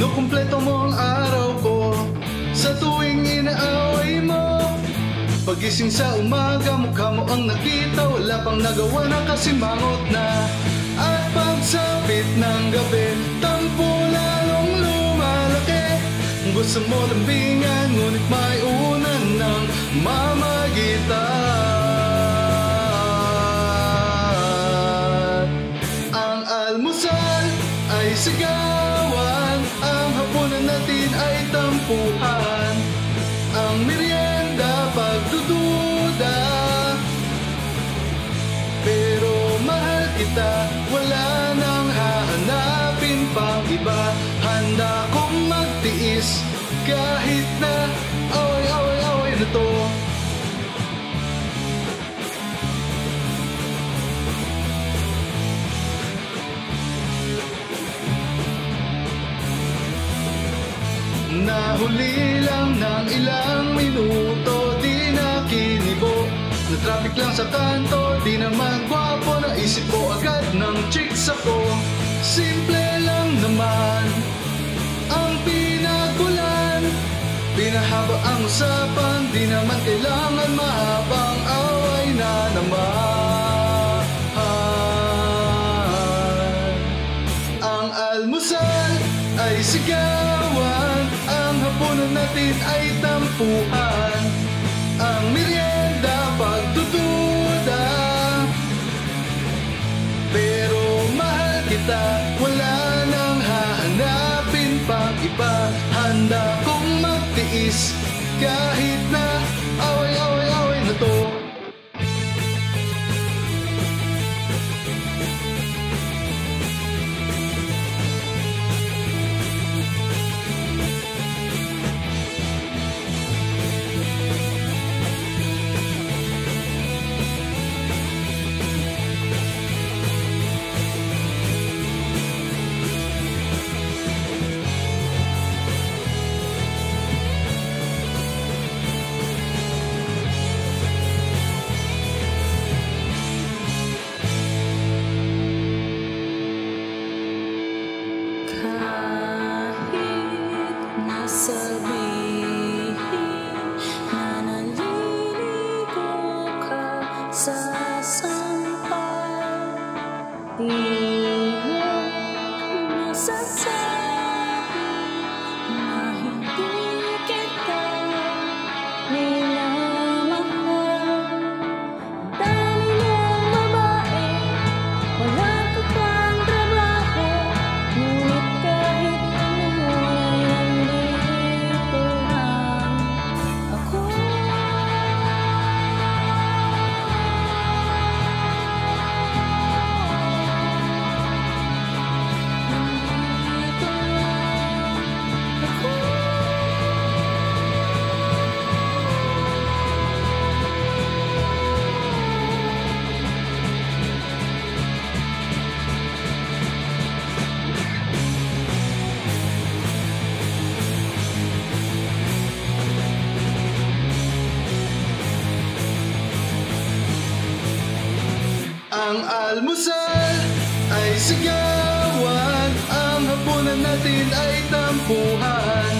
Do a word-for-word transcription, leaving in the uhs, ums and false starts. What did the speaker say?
Makumpleto mo ang araw ko sa tuwing inaaway mo. Pagising sa umaga, mukha mo ang nakita, wala pang nagawa na kasimangot na. At pagsapit ng gabi, tampo lalong lumalaki. Gusto mo lambingan, ngunit may unan ng mamagitan. Ang almusal ay sigawan, ang hapunan natin ay tampuhan. Ang merienda pagdududa, pero mahal kita, wala nang hahanapin pang iba. Handa kong magtiis kahit na away-away-away na to. Nahuli lang ng ilang minuto, di na kinibo. Na traffic lang sa kanto, di naman gwapo. Naisip ko agad ng chicks ako. Simple lang naman ang pinagkulan. Pinahaba ang usapan, di naman kailangan mahabang away na naman. Ang almusal ay sigawan, ang hapunan natin ay tampuhan. Ang merienda pagdududa, pero mahal kita, wala nang hahanapin pang iba. Handa kong magtiis kahit na away-away-away na to. Sabihin na naliligo ka sa sampal, di mo masasabi na hindi kita minamahal. Dami mong babae, wala ka pang trabaho, ngunit kahit ano ay nandito lang ako. Nandito lang ako. Ang almusal ay sigawan, ang hapunan natin ay tampuhan.